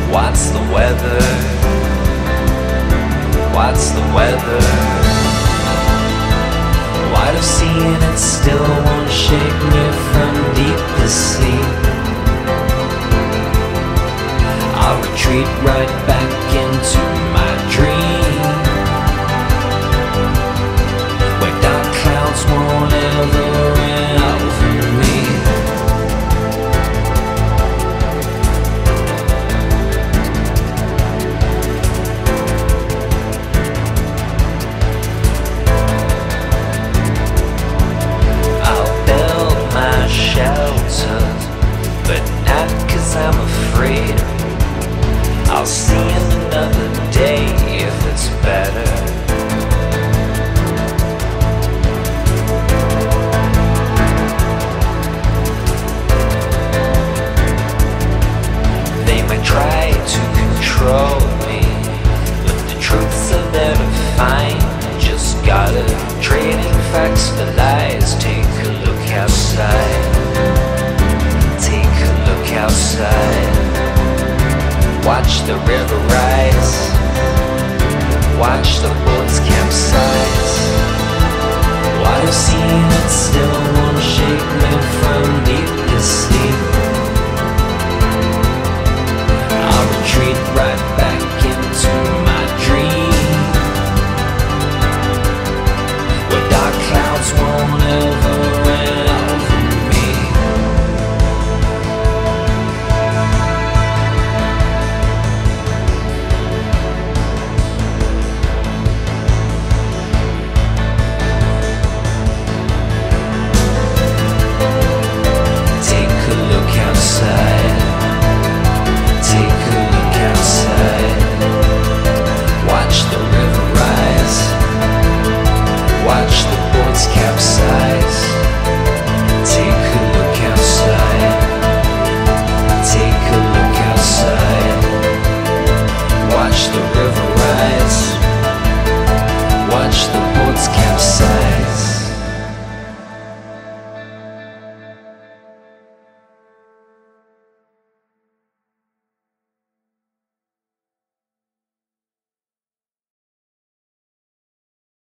What's the weather? What's the weather? What I've seen, it still won't shake me from deepest sleep. I'll retreat right back into my dream, where dark clouds won't ever rain over me. I'll build my shelter, but not 'cause I'm afraid. I'll see in another day if it's better. They might try to control me, but the truths are there to find. Just gotta trade in facts for lies. Take a look outside. Take a look outside. Watch the river rise. Watch the boats capsize. What I've seen, it still won't shake me